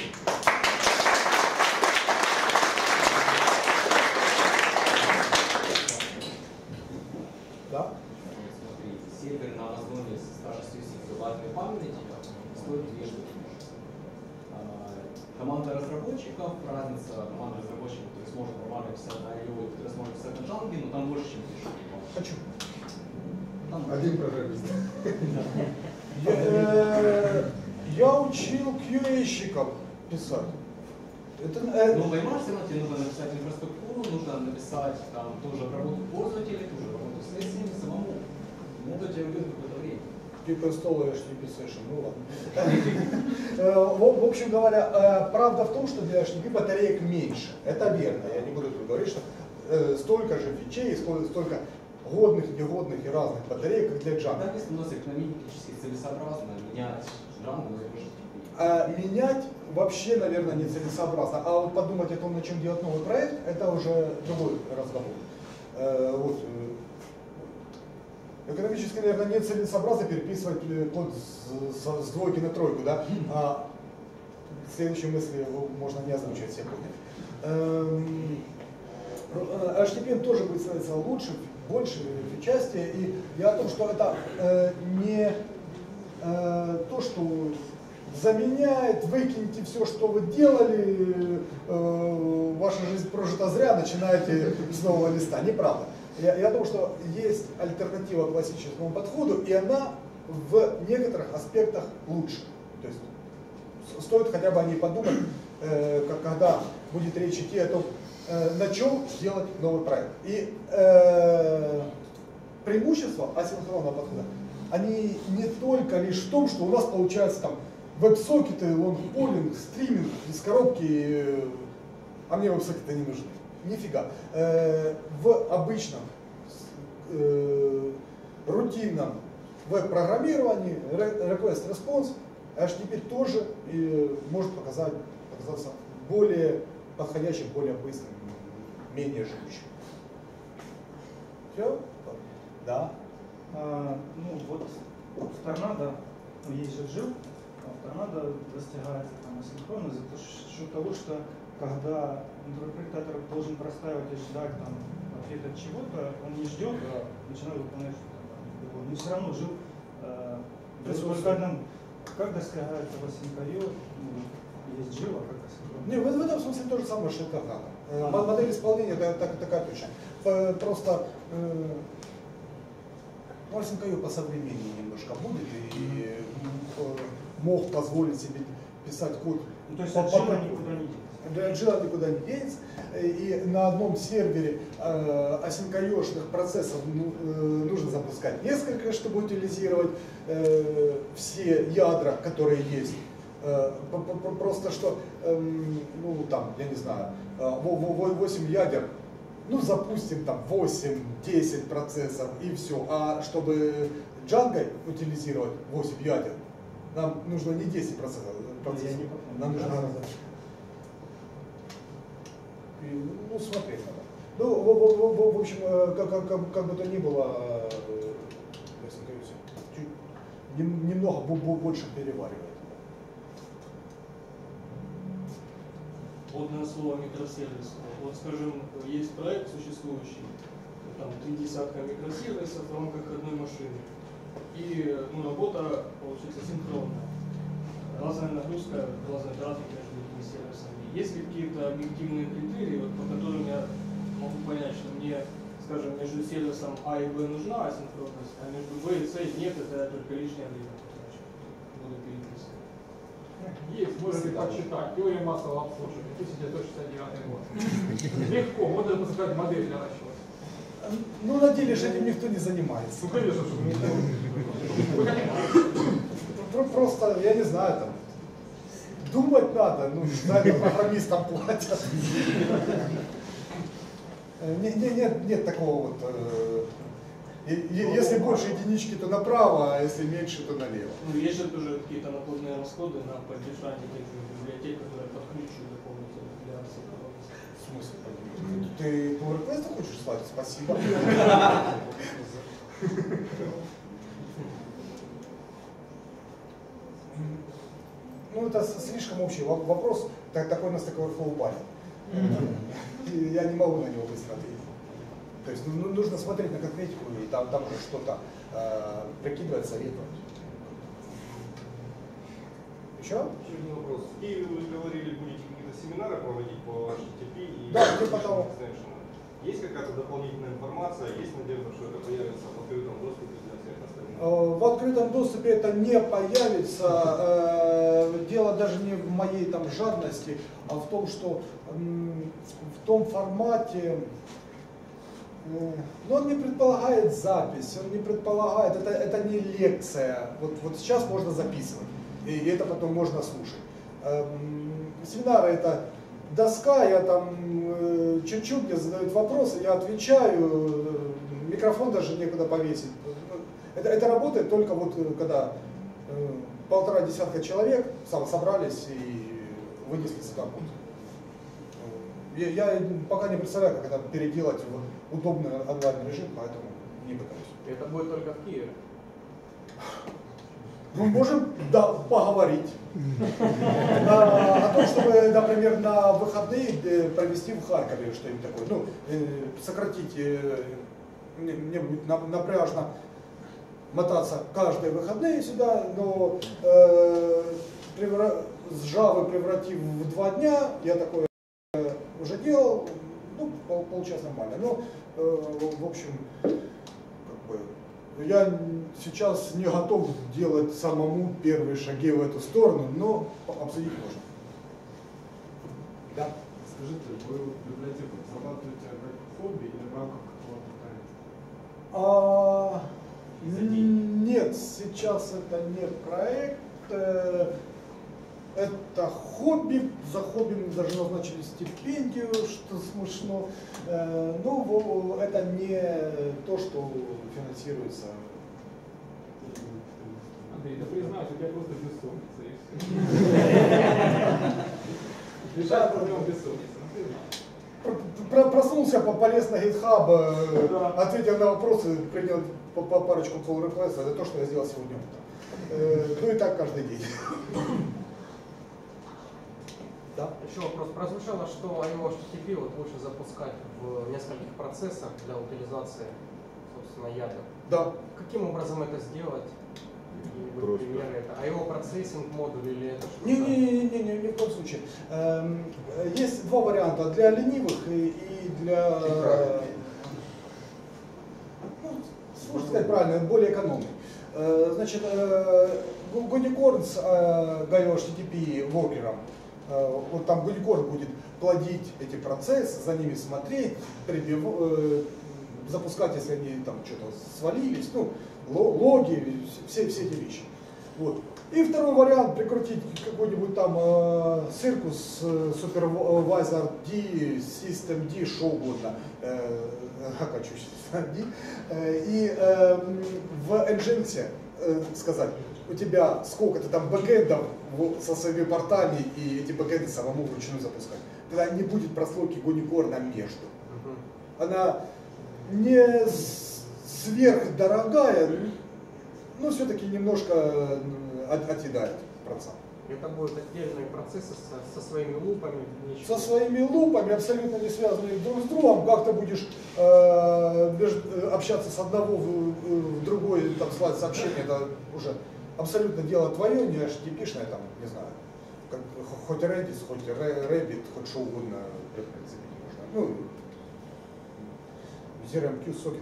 Да? Смотри, сервер на Амазоне с ста шестидесятью гигабайтной памяти стоит две штуки. Команда разработчиков, разница команды разработчиков, которые сможет нормально писать на ай о, которые сможет писать на Django, но там больше, чем две штуки. Хочу. Там Один программист. Я, э, я учил кью эй-щиков писать. Это, э, Но поймаешь, все равно тебе нужно написать инфраструктуру, нужно написать там тоже обработку пользователей, тоже работу с сессиями самому. Ну, это тебе уйдет какое-то время. Типа инсталл эйч ти ти пи session, ну ладно. В общем говоря, правда в том, что для эйч ти ти пи батареек меньше. Это верно. Я не буду тут говорить, что столько же фичей, столько годных, негодных и разных батареек, как для Django. Так, если у нас экономически целесообразно менять Django на эйч ти ти пи. А менять вообще, наверное, нецелесообразно. А вот подумать о том, на чем делать новый проект, это уже другой разговор. Вот. Экономически, наверное, нецелесообразно переписывать код с, с, с двойки на тройку, да? А следующую мысль можно не озвучивать, все поняли. эйч ти ти пи тоже будет становиться лучше, больше, фичастее. И я о том, что это э, не э, то, что заменяет, выкиньте все, что вы делали, э, ваша жизнь прожита зря, начинаете с нового листа. Неправда. Я, я думаю, что есть альтернатива классическому подходу, и она в некоторых аспектах лучше. То есть стоит хотя бы о ней подумать, э, как, когда будет речь идти о том, э, на чем сделать новый проект. И э, преимущества асинхронного подхода, они не только лишь в том, что у нас получается там веб-сокеты, лонгполинг, стриминг из коробки, а мне веб-сокеты не нужны. Нифига. Э, в обычном э, рутинном веб-программировании request-response эйч ти ти пи тоже э, может показать, показаться более подходящим, более быстрым, менее живущим. Все? Да. А, ну вот в Торнадо, ну, есть же джил, а в Торнадо достигается там асинхронно за счет того, что когда интерпретатор должен простаивать и ждать там ответа от чего-то, он не ждет, а начинает выполнять что-то. Но все равно жил э, только одному. Как достигается в асинхронно, ну, есть жил, а как асинхронно? Не, в, в этом смысле то же самое, что и Торнадо. А. Модель исполнения это, так, такая точно. Просто э, ну, асинхронно по современнее немножко будет и э, мог позволить себе писать код. Ну, то есть по, от жила по, никуда не денется. Для джила никуда не денется, и на одном сервере э, асинкайошных процессов ну, э, нужно запускать несколько, чтобы утилизировать э, все ядра, которые есть. Э, просто что, э, ну там, я не знаю, восемь ядер, ну запустим там восемь-десять процессов и все. А чтобы Django утилизировать восемь ядер, нам нужно не десять процессов, процессов нам нужно гораздо. Ну, смотреть надо. Ну, в, в, в, в общем, как, как, как бы то ни было, чуть, немного больше переваривает. Вот на слово микросервис. Вот, скажем, есть проект существующий, там три десятка микросервисов в рамках одной машины. И ну, работа получается синхронная. Разная нагрузка, разный трафик между этими сервисами. Есть ли какие-то объективные критерии, вот, по которым я могу понять, что мне скажем, между сервисом А и Б нужна асинхронность, а между Б и С нет, это только лишнее время потрачено. Буду переписывать. Есть, можете почитать. Теория массового обслуживания, тысяча девятьсот шестьдесят девятый год. Легко, можно создать модель для расчета. Ну, на деле же этим никто не занимается. Ну, конечно, что Про- Просто, я не знаю, там, думать надо, ну, за это программистам платят. Э, не- не- Нет, нет такого вот, э, и- и- если больше единички, то направо, а если меньше, то налево. Ну, есть же тоже какие-то находные расходы на поддержание тех же библиотек, которые подключены дополнительно для асинхронности. В смысле? Ты pull request хочешь слать? Спасибо. Ну, это с- слишком общий во- вопрос, так, такой у нас такой Overflow упали. И я не могу на него быстро ответить. То есть ну, нужно смотреть на конкретику, и там, там уже что-то э, прикидывать, советовать. Еще? Еще один вопрос. В Киеве вы говорили, будете какие-то семинары проводить по эйч ти ти пи и Да, типа того. экстеншену. Есть какая-то дополнительная информация? Есть надежда, что это появится в открытом доступе для всех остальных? Э, В открытом доступе это не появится. Э, Дело даже не в моей там жадности, а в том, что м, в том формате, э, ну, он не предполагает запись, он не предполагает, это, это не лекция. Вот, вот сейчас можно записывать, и это потом можно слушать. Эм, Семинары это доска, я там э, чуть-чуть мне задают вопросы, я отвечаю, э, микрофон даже некуда повесить. Это, это работает только вот э, когда э, полтора десятка человек сам собрались и вынесли с работы. Я, я пока не представляю, как это переделать в удобный онлайн-режим, поэтому не пытаюсь. Это будет только в Киеве. Ну, можем, да, поговорить о том, чтобы, например, на выходные провести в Харькове что-нибудь такое. Ну, сократить, мне будет напряжно мотаться каждые выходные сюда, но с Java превратив в два дня, я такое уже делал, ну, получается нормально. Но, в общем, как бы, я сейчас не готов делать самому первые шаги в эту сторону, но обсудить можно. Да. Скажите, вы библиотеку разрабатываете как хобби или в рамках какого-то проекта? А, нет, сейчас это не проект, это хобби. За хобби мы даже назначили стипендию, что смешно. Но это не то, что финансируется. Андрей, да признаюсь, у тебя просто бессонница и все. Решать проблему бессонницы, ну признай. Проснулся, полез на GitHub, ответил на вопросы, принял по парочку pull request. Это то, что я сделал сегодня утром. Ну и так каждый день. Да? Еще вопрос. Прозвучало, что ай о эйч ти ти пи вот лучше запускать в нескольких процессах для утилизации, собственно, ядер. Да. Каким образом это сделать? Просто. Примеры это ай о процессинг модуль или это что-то? Не-не-не, ни в коем случае. Эм, Есть два варианта, для ленивых и, и для, ну, сложно сказать правильно, более экономный. Э, Значит, э, Gunicorn с э, ай о эйч ти ти пи воркером, э, вот там Gunicorn будет плодить эти процессы, за ними смотреть, прибив, э, запускать, если они там что-то свалились, ну, логи, все, все эти вещи. Вот. И второй вариант — прикрутить какой-нибудь там э, Circus, э, Supervisor D, System D, что угодно, э, хочу System D, э, и э, в Nginx э, сказать, у тебя сколько-то там бэкэндов со своими портами, и эти бэкэнды самому вручную запускать. Тогда не будет прослойки Gunicorn между. Она не сверхдорогая, но все-таки немножко от, отъедает процент. Это будут отдельные процессы со, со своими лупами? Со своими лупами, абсолютно не связанные друг с другом. Как ты будешь э, между, общаться с одного в, в другой, там, слать сообщение, это уже абсолютно дело твое, не эйч ти ти пи-шное, там, не знаю, как, хоть Redis, хоть Rabbit, хоть что угодно, в принципе, можно. Ну, зеро эм кью сокет.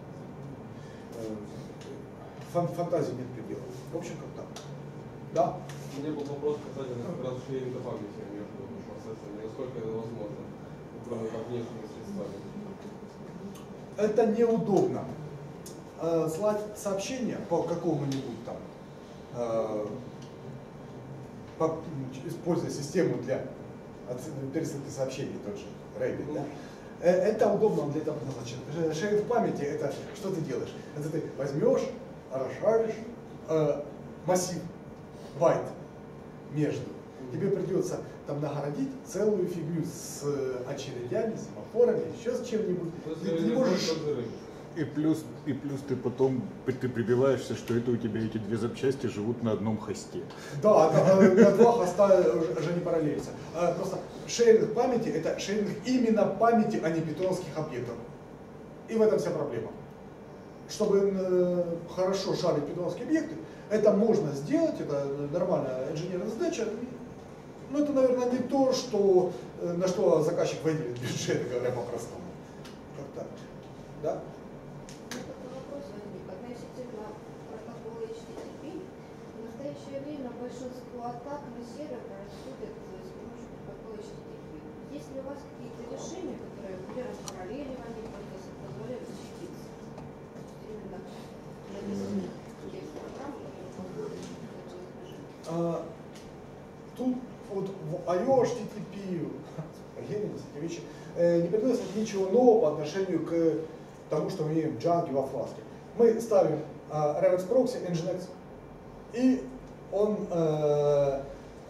Фан фантазии нет предела. В общем, как так. Да? У меня был вопрос касательно как раз шеринга памяти между процессами. Насколько это возможно, кроме как внешними средствами? Это неудобно. Э, слать сообщение по какому-нибудь там, э, по, используя систему для пересылки сообщений, тот же Rabbit, да? э, это удобно, он для этого предназначен. Шеринг памяти — это что ты делаешь? Это ты возьмешь, расшаришь э, массив байт между. Тебе придется там нагородить целую фигню с очередями, семафорами, еще с чем-нибудь. Ты, ты не можешь... И плюс, и плюс ты потом ты прибиваешься, что это у тебя эти две запчасти живут на одном хосте. Да, на два хоста уже не параллелится. Просто шеринг памяти — это шеринг именно памяти, а не питоновских объектов. И в этом вся проблема. Чтобы хорошо шарить питоновские объекты, это можно сделать, это нормальная инженерная задача. Но это, наверное, не то, что, на что заказчик выделит бюджет, говоря по-простому. Как так? Да? Вопрос возник относительно протокола эйч ти ти пи. В настоящее время большинство атак на сервер происходит с помощью протокола эйч ти ти пи. Есть ли у вас какие-то решения, которые при распараллеливании процессов позволяют защититься? Именно написанных текст программ, которые А, тут вот в ай о эйч ти ти пи эти вещи, э, не приносят ничего нового по отношению к тому, что мы имеем в Django во фласке. Мы ставим э, Revex Proxy, Nginx, и он э,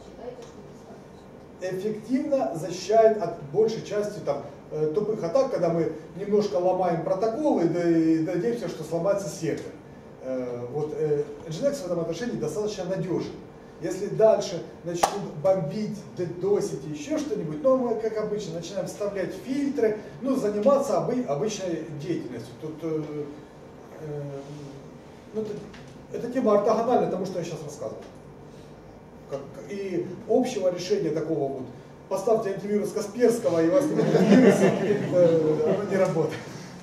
эффективно защищает от большей части там, э, тупых атак, когда мы немножко ломаем протоколы и надеемся, что сломается сервер. Э, вот, э, Nginx в этом отношении достаточно надежен. Если дальше начнут бомбить, дедосить и еще что-нибудь, ну, мы, как обычно, начинаем вставлять фильтры, ну, заниматься обы обычной деятельностью. Тут, э, э, ну, это, это тема ортогональна тому, что я сейчас рассказывал. Как, и общего решения такого вот, поставьте антивирус Касперского, и у вас не будет вируса, э, оно не работает.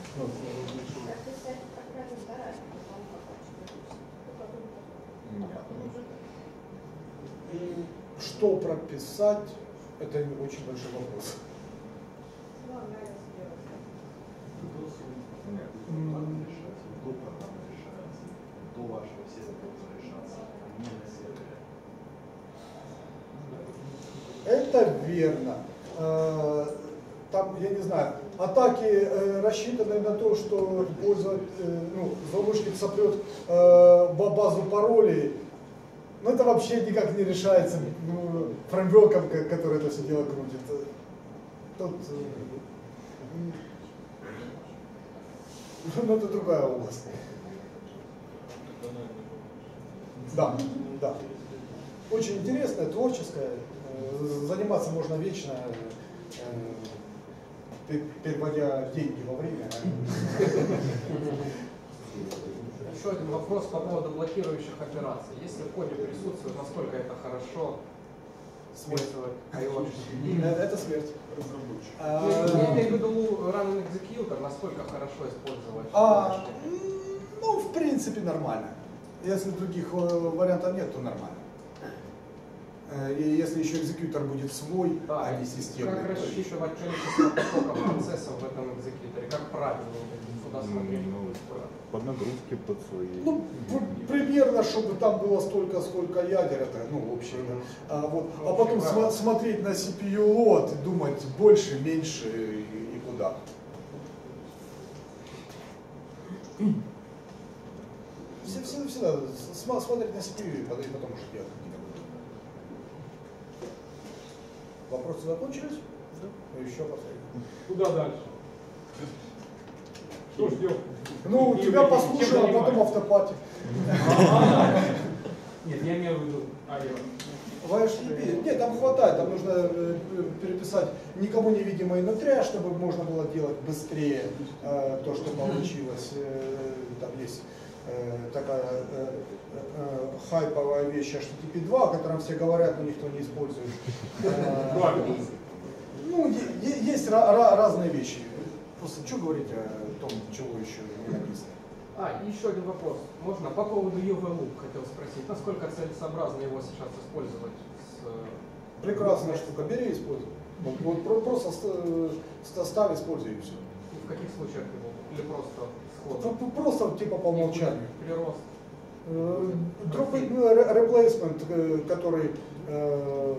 Что прописать, это очень большой вопрос. До вашего сервера решаться, не на сервере. Это верно. Там, я не знаю, атаки рассчитаны на то, что пользователь, ну, злоумышленник сопрет базу паролей. Но это вообще никак не решается ну, фреймворком, который это все дело крутит. Тут, ну, это другая область. Да, да. Очень интересная, творческая. Заниматься можно вечно, переводя деньги во время. Еще один вопрос по поводу блокирующих операций. Если в коде присутствует, насколько это хорошо использовать ай о эйч ти ти пи? Это смерть. Я имею в виду run executor, насколько хорошо использовать? А, ну, в принципе, нормально. Если других вариантов нет, то нормально. И если еще экзекьютор будет свой, да, а не системный. Как рассчитывать количество потоков процессов в этом экзекьюторе? Как правильно куда смотреть? Ну, по нагрузке под свои. Ну, примерно, чтобы там было столько, сколько ядер, это, ну, общее. А, вот. А потом см смотреть на си пи ю-лот и думать больше, меньше и, и куда. Всегда, всегда смотреть на си пи ю и потом уже делать. Вопросы закончились? Да. Еще последний. Куда дальше? Что ждем? Ну, И тебя и послушаем, а потом автопати. Нет, я имею в виду ай о. В эй эйч ти ти пи? Нет, там хватает, там нужно переписать никому невидимый нутря, чтобы можно было делать быстрее э, то, что получилось. Э, там есть э, такая э, э, хайповая вещь эйч ти ти пи два, о котором все говорят, но никто не использует. Э, ну, есть разные вещи. Просто что говорить о том, чего еще не написано? А, и еще один вопрос. Можно по поводу ю ви Loop хотел спросить. Насколько целесообразно его сейчас использовать? С... Прекрасная штука. Бери и используй. Вот, вот про- просто ст- ставь, используй и все. В каких случаях его? Или просто сходу? П- Просто типа по умолчанию. Прирост. Э, Drop it, ну, re- replacement, э, который, э,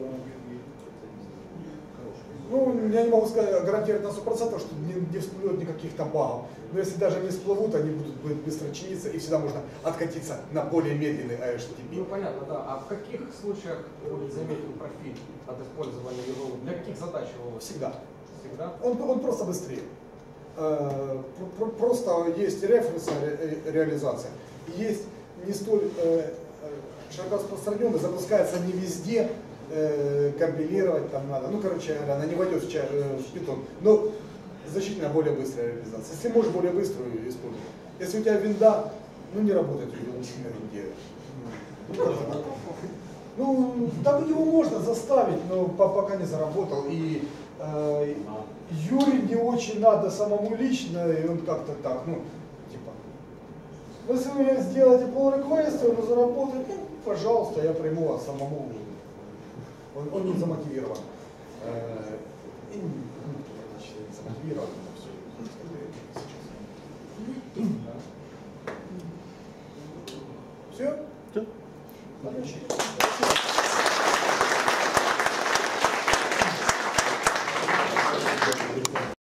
ну, я не могу сказать, гарантировать на сто процентов, что не, не всплывет никаких там багов. Но если даже не всплывут, они будут быстро чиниться, и всегда можно откатиться на более медленный эйч ти ти пи. Ну понятно, да. А в каких случаях будет заметен профит от использования ю ви Loop? Для каких задач его? Всегда. Всегда? Он, он просто быстрее. Э, про- про- Просто есть референсная ре- реализация. И есть не столь э, широко распространенный, запускается не везде, э, компилировать там надо. Ну, короче говоря, она не войдет в, ча- э, в Python. Но значительно более быстрая реализация. Если можешь более быструю, используй. Если у тебя винда, ну не работает у него на винде. Ну, как-то. Ну, там его можно заставить, но по- пока не заработал. И э, Юре не очень надо самому лично, и он как-то так, ну, типа, ну, если вы сделаете pull request, он заработает, ну, пожалуйста, я приму вас самому. Он, он не замотивирован. Э, и, ну, значит, не замотивирован, но все. Все? Все. Отлично.